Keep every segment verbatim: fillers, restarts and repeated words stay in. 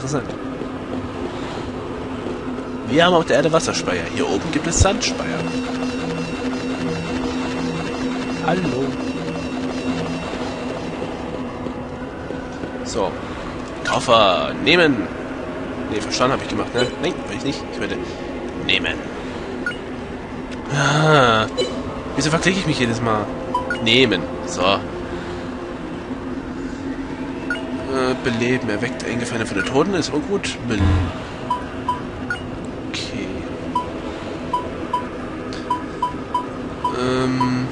interessant. Wir haben auf der Erde Wasserspeier. Hier oben gibt es Sandspeier. Hallo. So. Koffer nehmen. Ne, verstanden habe ich gemacht, ne? Nein, will ich nicht. Ich werde nehmen. Ah, wieso verklicke ich mich jedes Mal? Nehmen. So. Äh, beleben. Erweckt eingefallene von den Toten. Ist ungut. Bel okay. Ähm...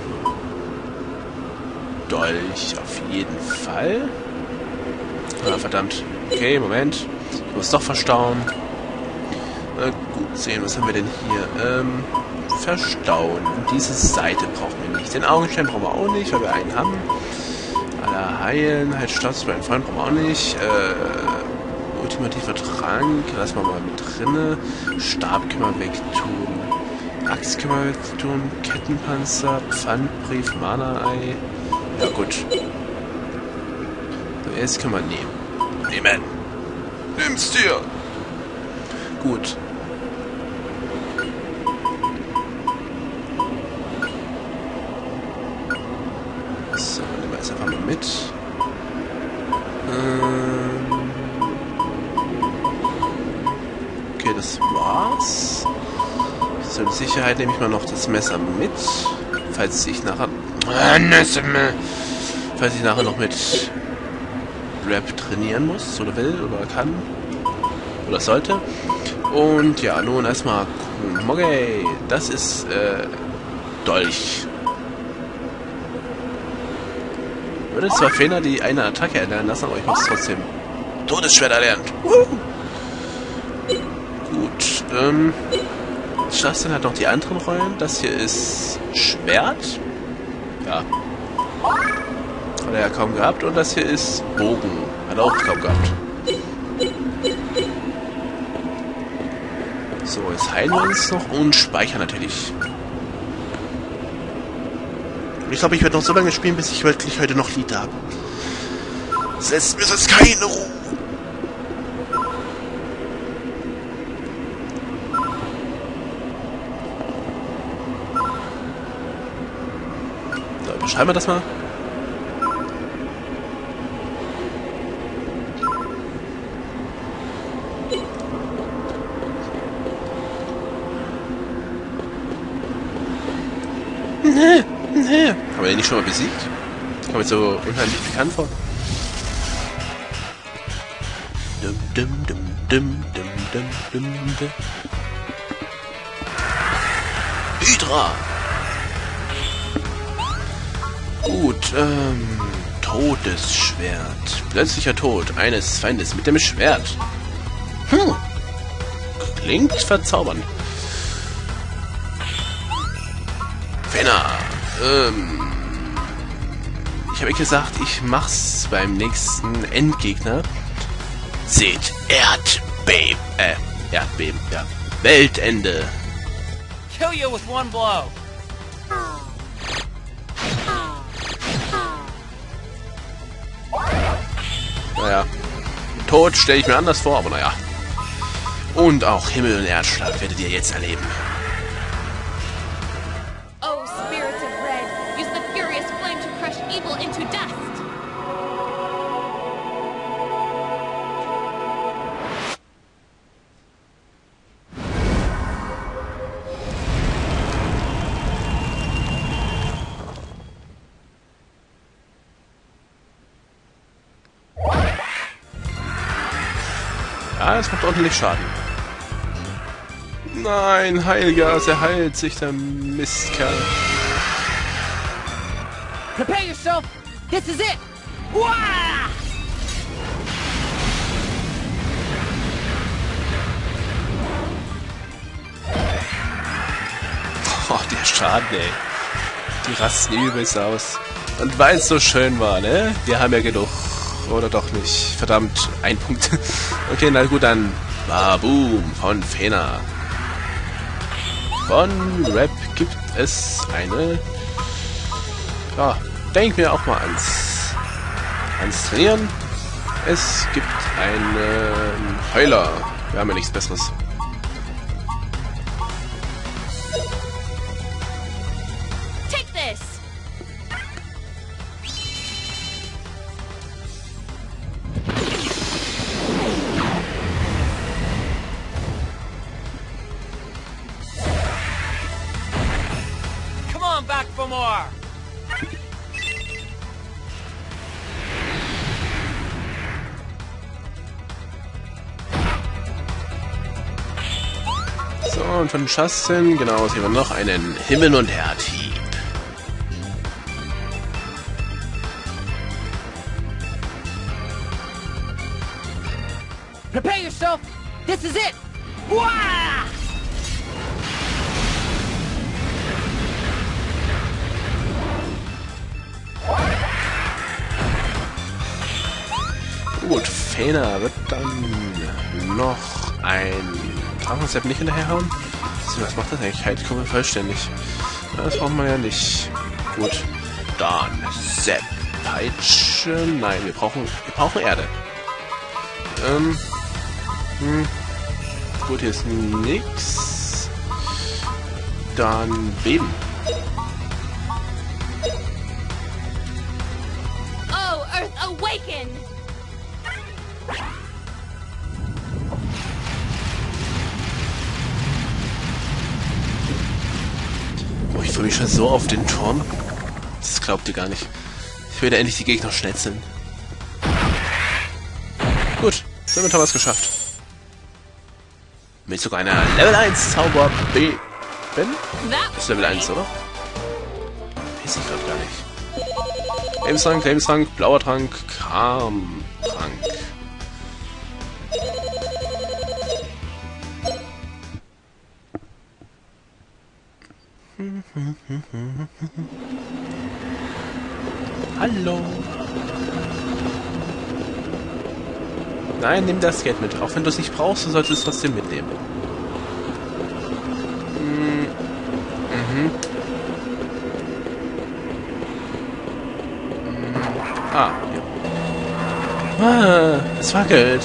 Dolch auf jeden Fall. Ah, verdammt. Okay, Moment. Ich muss doch verstauen. Äh, gut, sehen, was haben wir denn hier? Ähm, verstauen. Diese Seite brauchen wir nicht. Den Augenstein brauchen wir auch nicht, weil wir einen haben. Aller heilen. Halt Status bei einem Freund brauchen wir auch nicht. Äh, ultimativer Trank. Lassen wir mal mit drinne. Stab können wir wegtun. Axt können wir wegtun. Kettenpanzer. Pfandbrief. Mana-Ei. Ja, gut. So, jetzt können wir nehmen. Nehmen! Nimm's dir! Gut. So, nehmen wir jetzt einfach mal mit. Ähm okay, das war's. Zur Sicherheit nehme ich mal noch das Messer mit. Falls ich nachher... Falls ich nachher noch mit Rap trainieren muss, oder will, oder kann, oder sollte. Und ja, nun erstmal Kumoge. Das ist, äh, Dolch. Würde zwar Fehler die eine Attacke erlernen lassen, aber ich muss trotzdem Todesschwert erlernen. Woo! Gut, ähm, Justin hat noch die anderen Rollen. Das hier ist Schwert. Ja. Hat er ja kaum gehabt. Und das hier ist Bogen. Hat er auch kaum gehabt. So, jetzt heilen wir uns noch und speichern natürlich. Ich glaube, ich werde noch so lange spielen, bis ich wirklich heute noch Lied habe. Setzt mir sonst keine Ruhe. So, beschreiben wir das mal. Nee, nee. Haben wir den nicht schon mal besiegt? Kommt mir so unheimlich bekannt vor. Dum, dum, dum, dum, dum, dum, dum, dum. Hydra! Gut, ähm... Todesschwert. Plötzlicher Tod eines Feindes mit dem Schwert. Hm. Klingt verzaubernd. Fena, ähm... ich habe gesagt, ich mach's beim nächsten Endgegner. Seht, Erdbeben, äh, Erdbeben, ja. Weltende. Kill you with one blow. Naja, Tod stelle ich mir anders vor, aber naja. Und auch Himmel und Erdschlag werdet ihr jetzt erleben. Oh, spirits of red, use the furious flame to crush evil into dust. Ja, es macht ordentlich Schaden. Nein, Heilgas, er heilt sich, der Mistkerl. Prepare yourself. This is it. Wah! Oh, der Schaden, ey. Die rasten übelst aus. Und weil es so schön war, ne? Wir haben ja genug. Oder doch nicht. Verdammt, ein Punkt. Okay, na gut, dann Baboom von Fena. Von Rap gibt es eine... Ja, denk mir auch mal ans, ans Trainieren. Es gibt eine Heiler. Wir haben ja nichts Besseres. Take this. Come on back for more! So, und von den Schassen, genau, sehen wir noch einen Himmel- und Erdhieb. Prepare yourself! This is it! Wah! Gut, Fena wird dann noch ein Drachensepp nicht hinterherhauen. Was macht das eigentlich? Heilkurve vollständig. Das braucht man ja nicht. Gut, dann Sepp, Peitsche. Nein, wir brauchen, wir brauchen Erde. Ähm, hm. Gut, hier ist nix. Dann Beben. Oh, Earth, awaken! Oh, ich freue mich schon so auf den Turm. Das glaubt ihr gar nicht. Ich will da endlich die Gegner schnetzeln. Gut, jetzt haben wir was geschafft. Mit sogar einer Level eins Zauber B. Ben? That Das ist Level eins, oder? Weiß ich gerade gar nicht. Lebenstrank, Lebenstrank, blauer Trank, Kram-Trank. Hallo. Nein, nimm das Geld mit. Auch wenn du es nicht brauchst, du solltest es trotzdem mitnehmen. Hm. Mhm. Hm. Ah, ja. Ah, es wackelt.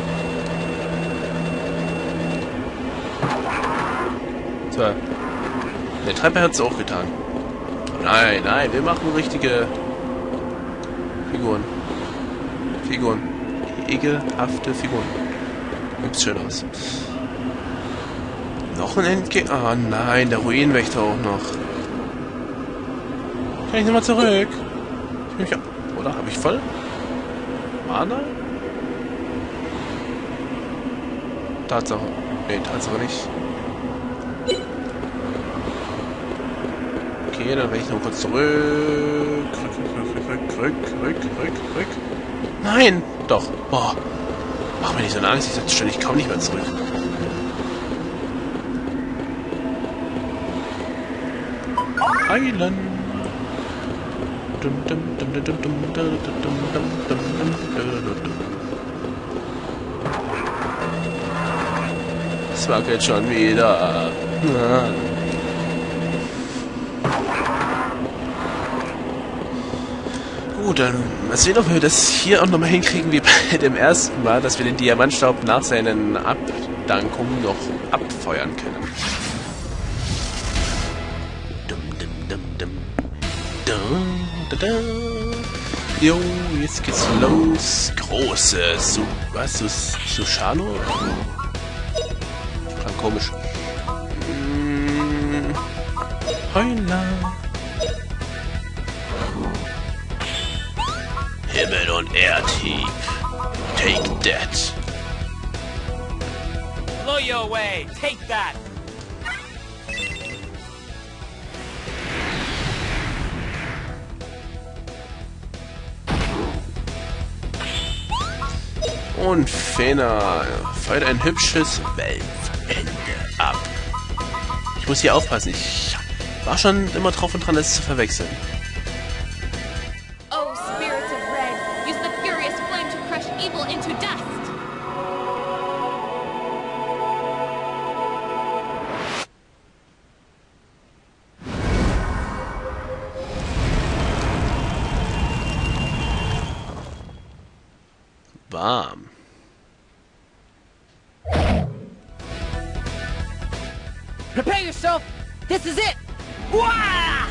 So. Der Treppe hat es auch getan. Nein, nein, wir machen richtige Figuren. Figuren. Ekelhafte Figuren. Gibt's schön aus. Noch ein Endgegner. Ah nein, der Ruinenwächter auch noch. Kann ich nochmal zurück? Ich mich ab. Oder habe ich voll? Mana? Tatsache. Nee, Tatsache nicht. Okay, dann werde ich noch kurz zurück. Rück, rück, rück, rück, rück, rück, rück. Nein! Doch. Boah. Mach mir nicht so eine Angst, ich sag schon, ich komme nicht mehr zurück. Heilen. Es wackelt schon wieder. Gut, dann mal sehen, ob wir das hier auch nochmal hinkriegen wie bei dem ersten Mal, dass wir den Diamantstaub nach seinen Abdankungen noch abfeuern können. Dum, dum, dum, dum. Dum, da, da. Jo, jetzt geht's los. Große Su... Was? Sus, Sushano? Klang komisch. Hm. Heula. Himmel- und Erdhieb. Take that. Blow you away! Take that! Und Fena feuert ein hübsches Weltende ab. Ich muss hier aufpassen. Ich war schon immer drauf und dran, es zu verwechseln. Oh, spirits of red, use the furious flame to crush evil into dust. Warm. Prepare yourself. This is it. Wah!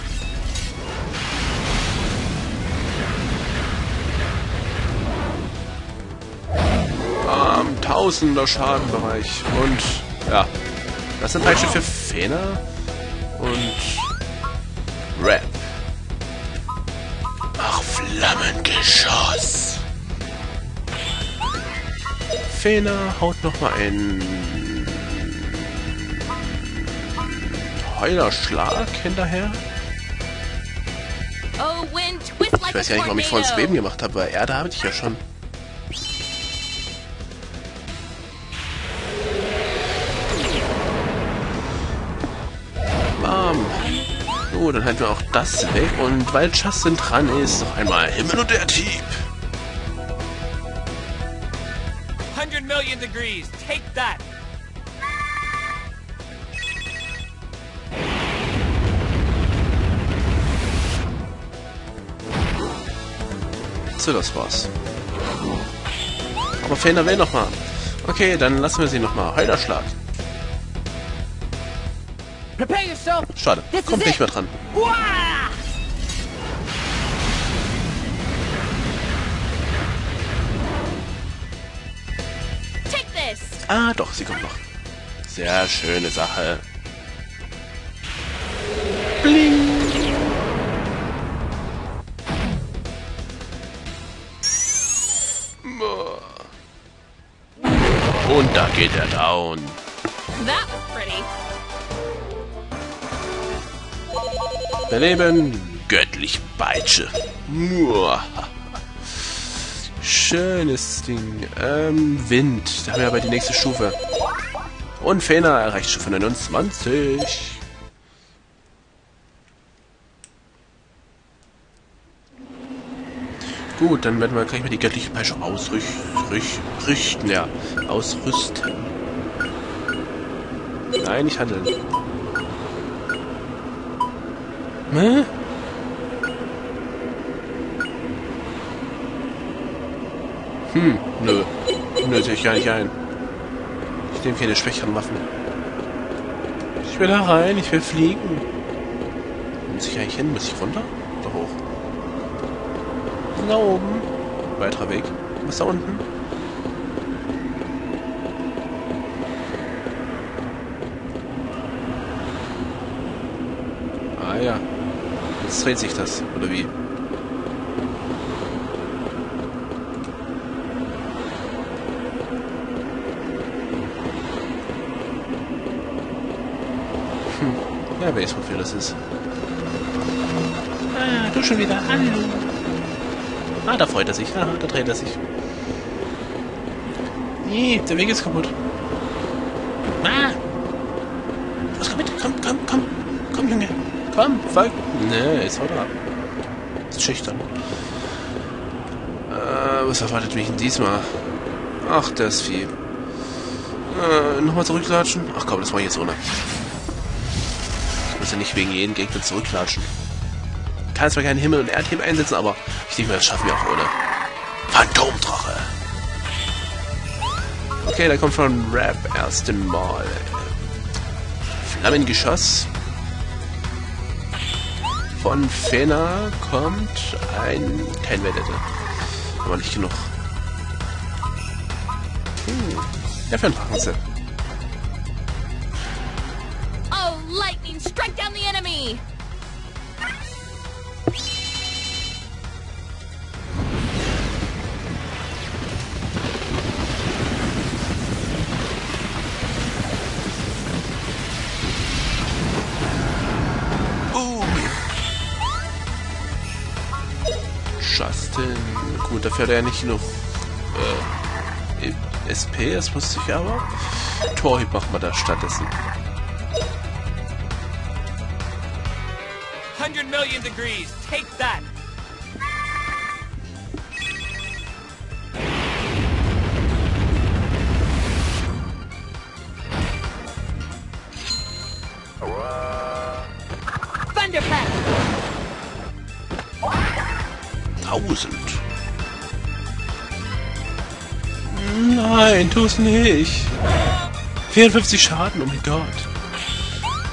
Am Tausender Schadenbereich. Und ja, das sind Peitsche für Fena und Rap. Ach, Flammengeschoss. Fena haut nochmal einen Heulerschlag hinterher. Oh, wind, twist like Ich weiß ja a nicht, warum ich vorhin tornado. Schweben gemacht habe, weil Erde habe ich ja schon. Bam. So, dann halten wir auch das weg. Und weil Justin dran ist, noch einmal Himmel und der Dieb. one hundred million degrees. Take that. So, das war's. Aber Fena will noch mal. Okay, dann lassen wir sie noch mal. Heulerschlag. Prepare yourself. Schade, This kommt is nicht it. mehr dran. Wah! Take this. Ah, doch, sie kommt noch. Sehr schöne Sache. Bling. Und da geht er down. That was pretty. Beleben, göttlich Peitsche. Muah. Schönes Ding. Ähm, Wind. Da haben wir aber die nächste Stufe. Und Fena erreicht Stufe neunundzwanzig. Gut, dann werden wir gleich mal die göttliche Peitsche ausrichten. Ja, ausrüsten. Nein, nicht handeln. Hä? Hm, nö. Nö, sehe ich gar nicht ein. Ich nehme keine schwächeren Waffen. Ich will da rein, ich will fliegen. Wo muss ich eigentlich hin? Muss ich runter? Da hoch. Da oben. Weiterer Weg. Was da unten? Ah ja. Jetzt dreht sich das, oder wie? Hm. Ja, weiß, wofür das ist. Ah, du schon wieder. Hallo. Ah, da freut er sich. Ah, da dreht er sich. Nee, der Weg ist kaputt. Ah! Was, komm mit? Komm, komm, komm. Komm, Junge. Komm, folg. Nee, ist heute ab. Ist schüchtern. Äh, was erwartet mich denn diesmal? Ach, das Vieh. Äh, nochmal zurücklatschen? Ach komm, das mache ich jetzt ohne. Ich muss ja nicht wegen jedem Gegner zurücklatschen. Ich kann zwar keinen Himmel- und Erdhieb einsetzen, aber ich denke mal, das schaffen wir auch ohne. Phantomdrache. Okay, da kommt von Rap erst einmal Flammengeschoss. Von Fena kommt ein... kein Wettete. Aber nicht genug. Hm. Ja, für einen Drachenzell. Oh, lightning, strike down the enemy. Justin. Gut, dafür hat er ja nicht genug äh, S P, das wusste ich aber. Torhieb machen wir da stattdessen. one hundred million degrees. Take that. Thunderpack. Tausend. Nein, tu's nicht. vierundfünfzig Schaden, oh mein Gott.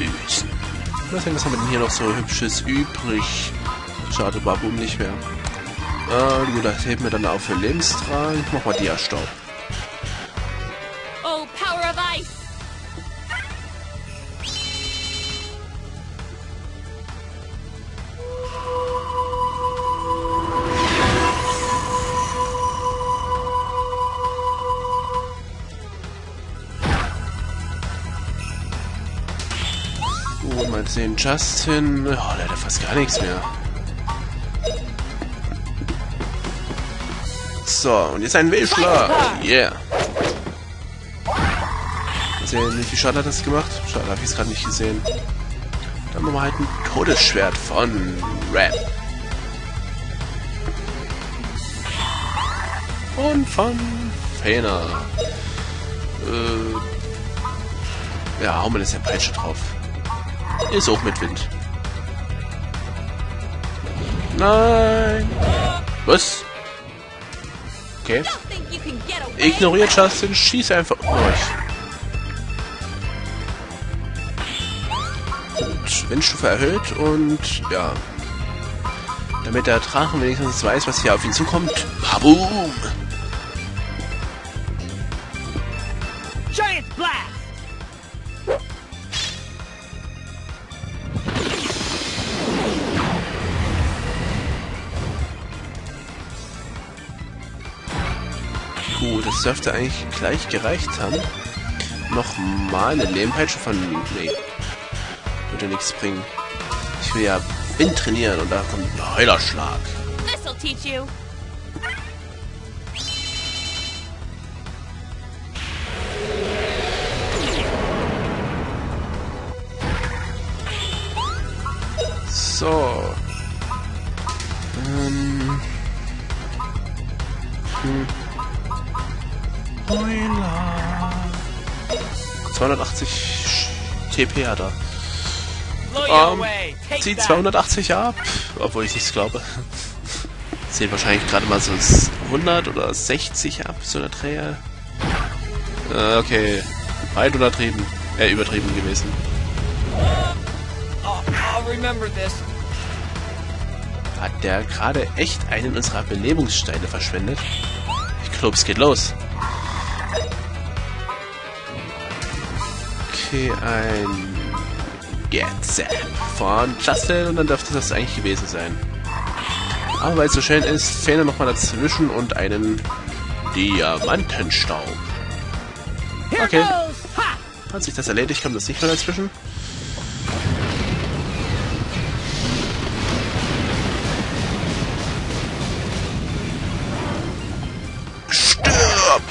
Ösen. Was haben wir denn hier noch so Hübsches übrig? Schade, Babum nicht mehr. Äh, gut, das heben wir dann auf für Lebenstragen. Mach mal Dia-Staub. Oh, power of ice! Gut, mal sehen. Justin. Oh, der hat ja fast gar nichts mehr. So, und jetzt ein Wildschlag. Yeah. Mal sehen, wie viel Schaden hat das gemacht? Schade, habe ich es gerade nicht gesehen. Dann machen wir halt ein Todesschwert von Red. Und von Fena. Äh, ja, hauen wir das ja Peitsche drauf. Ist auch mit Wind. Nein. Was? Okay. Ignoriert Justin, schieß einfach durch. Gut, Windstufe erhöht und ja. Damit der Drachen wenigstens weiß, was hier auf ihn zukommt. Baboom! Giant blast! Gut, das dürfte eigentlich gleich gereicht haben. Nochmal eine Lehmpeitsche von... Nee. Würde nichts bringen. Ich will ja Wind trainieren und da kommt ein Heulerschlag. This'll teach you. So. Ähm. Hm. Heuler. zweihundertachtzig T P hat er. Blow you Ähm, away. Take zieht that. zweihundertachtzig ab, obwohl ich nichts glaube. Zählt wahrscheinlich gerade mal so hundert oder sechzig ab, so eine Dreher. Äh, okay. Weit untertrieben. Äh, übertrieben gewesen. Oh, I'll remember this. Hat der gerade echt einen unserer Belebungssteine verschwendet? Ich glaube, es geht los. Okay, ein Get Zap von Justin und dann dürfte das eigentlich gewesen sein. Aber weil es so schön ist, fehlen wir nochmal dazwischen und einen Diamantenstaub. Okay. Hat sich das erledigt, kommt das nicht mehr dazwischen? Stirb!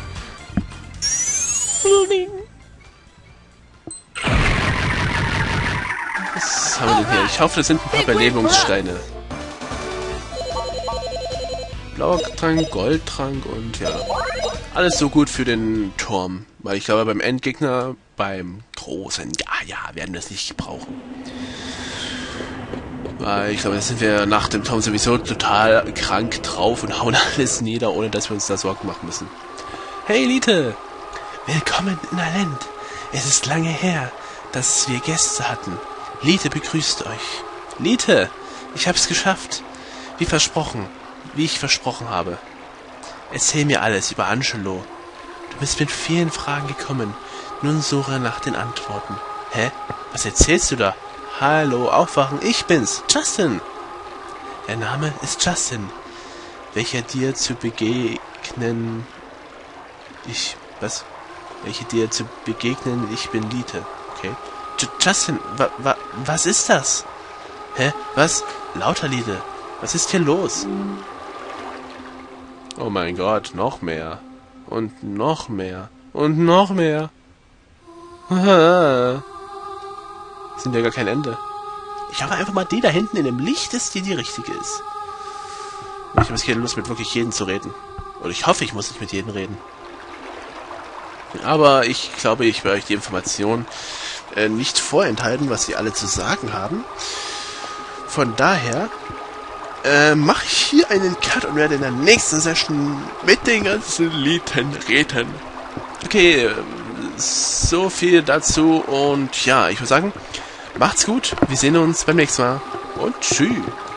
Was haben wir denn hier? Ich hoffe, das sind ein paar Belebungssteine. Blauer Trank, Goldtrank und ja. Alles so gut für den Turm. Weil ich glaube, beim Endgegner, beim großen, ja, ja, werden wir es nicht brauchen. Weil ich glaube, da sind wir nach dem Turm sowieso total krank drauf und hauen alles nieder, ohne dass wir uns da Sorgen machen müssen. Hey, Elite! Willkommen in Alent. Es ist lange her, dass wir Gäste hatten. Lite begrüßt euch. Lite, ich hab's geschafft. Wie versprochen. Wie ich versprochen habe. Erzähl mir alles über Angelo. Du bist mit vielen Fragen gekommen. Nun suche nach den Antworten. Hä? Was erzählst du da? Hallo, aufwachen, ich bin's, Justin. Der Name ist Justin, welcher dir zu begegnen... Ich... Was? Welche dir zu begegnen, ich bin Lite. Okay. J Justin, wa wa was ist das? Hä? Was? Lauter Lite. Was ist hier los? Oh mein Gott, noch mehr. Und noch mehr. Und noch mehr. Sind ja gar kein Ende. Ich habe einfach mal die da hinten in dem Licht ist, die die richtige ist. Ich habe jetzt keine Lust, mit wirklich jedem zu reden. Und ich hoffe, ich muss nicht mit jedem reden. Aber ich glaube, ich werde euch die Information äh, nicht vorenthalten, was sie alle zu sagen haben. Von daher äh, mache ich hier einen Cut und werde in der nächsten Session mit den ganzen Lieden reden. Okay, äh, so viel dazu. Und ja, ich würde sagen, macht's gut. Wir sehen uns beim nächsten Mal. Und tschüss.